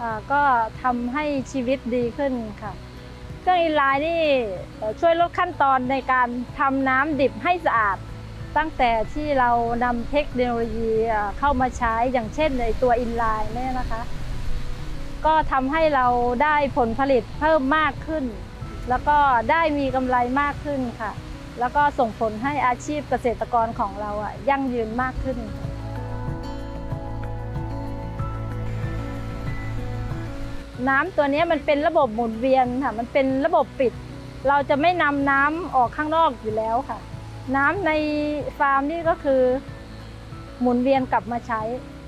ก็ทำให้ชีวิตดีขึ้นค่ะเครื่องอินไลน์นี่ช่วยลดขั้นตอนในการทำน้ำดิบให้สะอาดตั้งแต่ที่เรานำเทคโนโลยีเข้ามาใช้อย่างเช่นในตัวอินไลน์เนี่ยนะคะก็ทำให้เราได้ผลผลิตเพิ่มมากขึ้นแล้วก็ได้มีกำไรมากขึ้นค่ะแล้วก็ส่งผลให้อาชีพเกษตรกรของเรายั่งยืนมากขึ้นน้ำตัวนี้มันเป็นระบบหมุนเวียนค่ะมันเป็นระบบปิดเราจะไม่นำน้ำออกข้างนอกอยู่แล้วค่ะน้ำในฟาร์มนี่ก็คือหมุนเวียนกลับมาใช้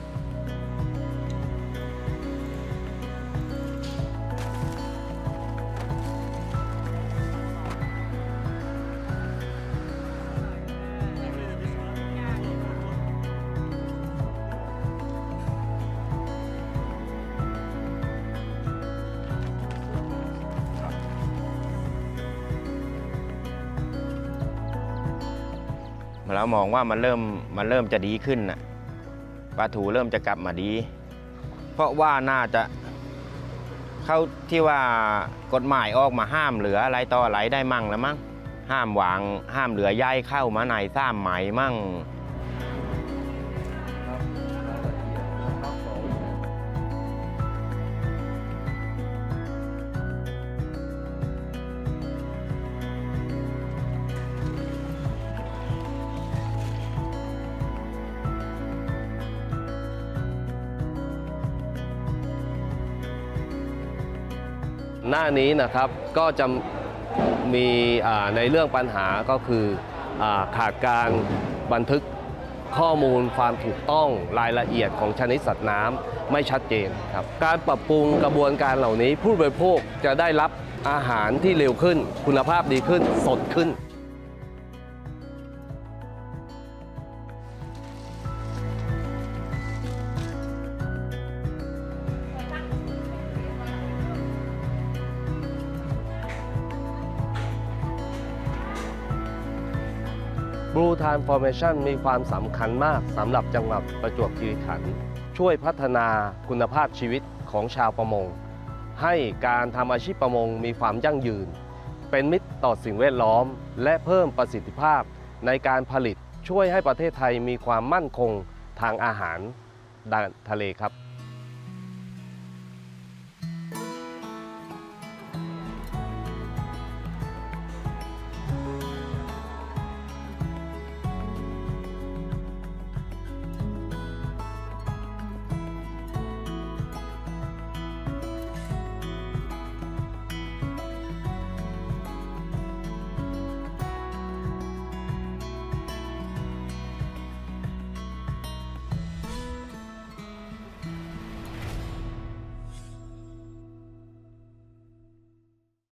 เรามองว่ามันเริ่มจะดีขึ้นนะปลาถูเริ่มจะกลับมาดี เพราะว่าน่าจะเข้าที่ว่ากฎหมายออกมาห้ามเหลืออะไรต่ออะไรได้มั่งแล้วมั้งห้ามเหลือใยเข้ามาในซ้ำไหมมั่งหน้านี้นะครับก็จะมีในเรื่องปัญหาก็คือขาดการบันทึกข้อมูลความถูกต้องรายละเอียดของชนิดสัตว์น้ำไม่ชัดเจนครับการปรับปรุงกระบวนการเหล่านี้ผู้บริโภคจะได้รับอาหารที่เร็วขึ้นคุณภาพดีขึ้นสดขึ้นBlue Transformation มีความสำคัญมากสำหรับจังหวัดประจวบคีรีขันธ์ช่วยพัฒนาคุณภาพชีวิตของชาวประมงให้การทำอาชีพประมงมีความยั่งยืนเป็นมิตรต่อสิ่งแวดล้อมและเพิ่มประสิทธิภาพในการผลิตช่วยให้ประเทศไทยมีความมั่นคงทางอาหารด้านทะเลครับ